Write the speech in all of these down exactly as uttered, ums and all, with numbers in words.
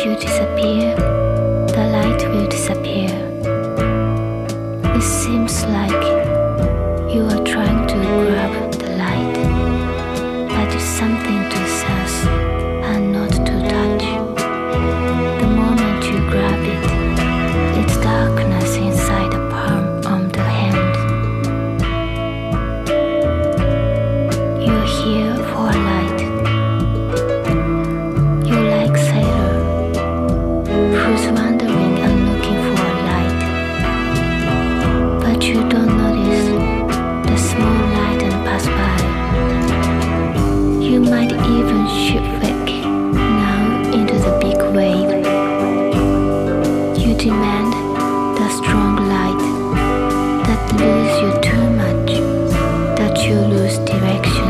you disappear, the light will disappear. It seems like you are trying to grab the light, but it's something to sense and not to touch. The moment you grab it, it's darkness inside the palm of the hand. You're here for a light. You're like sailor who's wandering and looking for a light, but you don't notice the small light and pass by. You might even shipwreck now into the big wave. You demand the strong light that lures you too much, that you lose direction.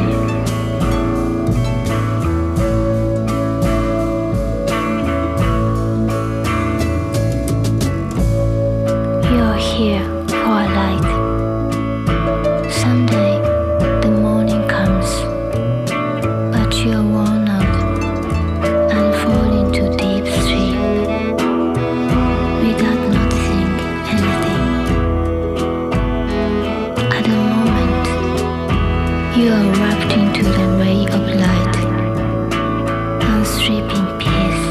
You're here for a light. Someday the morning comes, but you're worn out and fall into deep sleep without noticing anything. At the moment, you are wrapped into the ray of light and sleep in peace.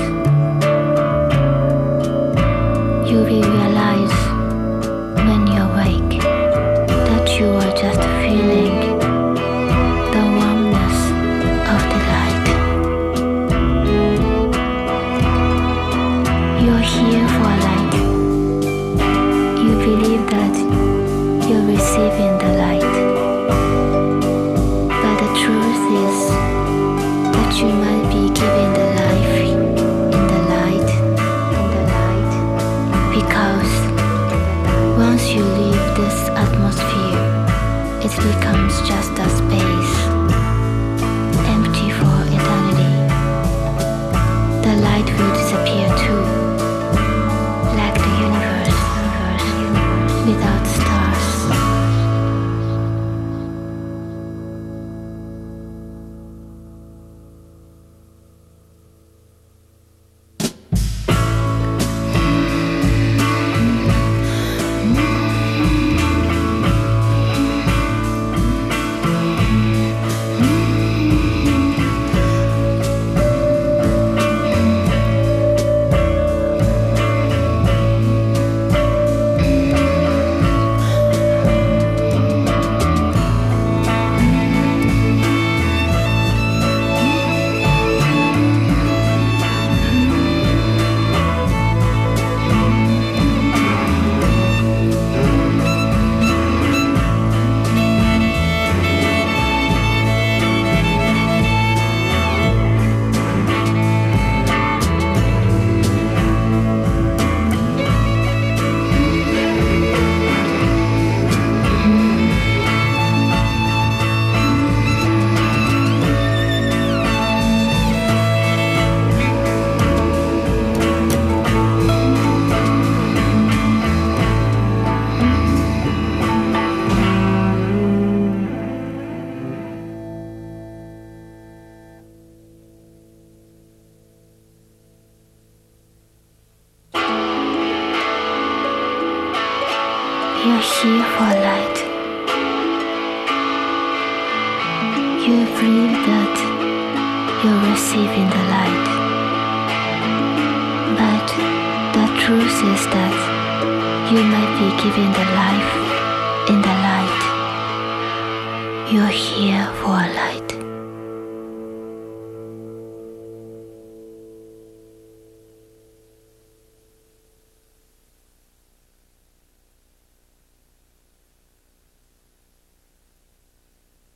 You will realize when you awake that you are just feeling the warmness of the light. You're here for a light. You believe that you're receiving the light, but the truth is that you might be giving the life in the light, in the light, because once you leave this atmosphere, it becomes just a space, empty for eternity. The light will disappear too, like the universe, universe, universe without stars. You're here for light. You believe that you're receiving the light, but the truth is that you might be giving the life in the light. You're here for a light.